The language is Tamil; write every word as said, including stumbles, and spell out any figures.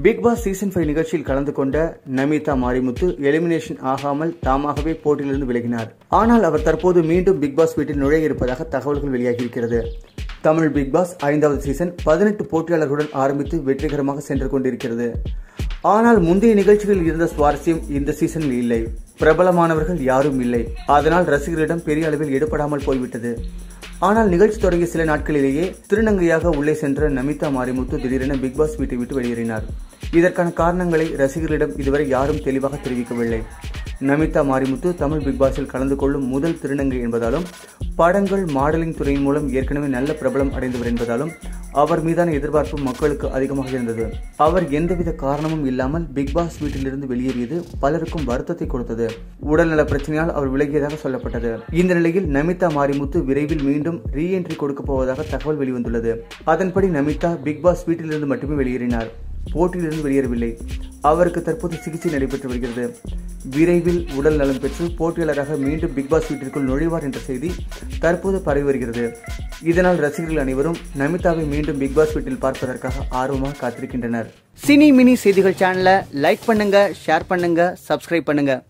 பிக் பாஸ் சீசன் ஃபைவ் நிகழ்ச்சியில் கலந்து கொண்ட நமிதா மாரிமுத்து எலிமினேஷன் ஆகாமல் தாமாகவே போட்டியிலிருந்து விலகினார். ஆனால் அவர் தற்போது மீண்டும் பிக் பாஸ் வீட்டில் நுழைய இருப்பதாக தகவல்கள் வெளியாகியிருக்கிறது. தமிழ் பிக் பாஸ் ஐந்தாவது சீசன் பதினெட்டு போட்டியாளர்களுடன் ஆரம்பித்து வெற்றிகரமாக சென்று கொண்டிருக்கிறது. ஆனால் முந்தைய நிகழ்ச்சிகளில் இருந்த சுவாரஸ்யம் இந்த சீசனில் இல்லை. பிரபலமானவர்கள் யாரும் இல்லை. அதனால் ரசிகர்களிடம் பெரிய அளவில் எடுபடாமல் போய்விட்டது. ஆனால் நிகழ்ச்சி தொடங்கிய சில நாட்களிலேயே திருநங்கையாக உள்ளே சென்ற நமிதா மாரிமுத்து திடீரென பிக் பாஸ் வீட்டை விட்டு வெளியேறினார். இதற்கான காரணங்களை ரசிகர்களிடம் இதுவரை யாரும் தெளிவாக தெரிவிக்கவில்லை. நமிதா மாரிமுத்து தமிழ் பிக் பாஸில் கலந்து கொள்ளும் முதல் திருநங்கை என்பதாலும் படங்கள் மாடலிங் துறையின் மூலம் ஏற்கனவே நல்ல பிரபலம் அடைந்தவர் என்பதாலும் அவர் மீதான எதிர்பார்ப்பு மக்களுக்கு அதிகமாக இருந்தது. அவர் எந்தவித காரணமும் இல்லாமல் பிக் பாஸ் வீட்டிலிருந்து வெளியேறியது பலருக்கும் வருத்தத்தை கொடுத்தது. உடல்நல பிரச்சனையால் அவர் விலகியதாக சொல்லப்பட்டது. இந்த நிலையில் நமிதா மாரிமுத்து விரைவில் மீண்டும் ரீ என்ட்ரி கொடுக்க போவதாக தகவல் வெளிவந்துள்ளது. அதன்படி நமிதா பிக் பாஸ் வீட்டிலிருந்து மட்டுமே வெளியேறினார். போட்டியிலிருந்து வெளியேறவில்லை. அவருக்கு தற்போது சிகிச்சை நடைபெற்று வருகிறது. விரைவில் உடல் நலம் பெற்று போட்டியாளராக மீண்டும் பிக் பாஸ் வீட்டிற்குள் நுழைவார் என்ற செய்தி தற்போது பரவி வருகிறது. இதனால் ரசிகர்கள் அனைவரும் நமிதாவை மீண்டும் பிக் பாஸ் வீட்டில் பார்ப்பதற்காக ஆர்வமாக காத்திருக்கின்றனர். சினி மினி செய்திகள் சேனலை லைக் பண்ணுங்க, ஷேர் பண்ணுங்க, சப்ஸ்கிரைப் பண்ணுங்க.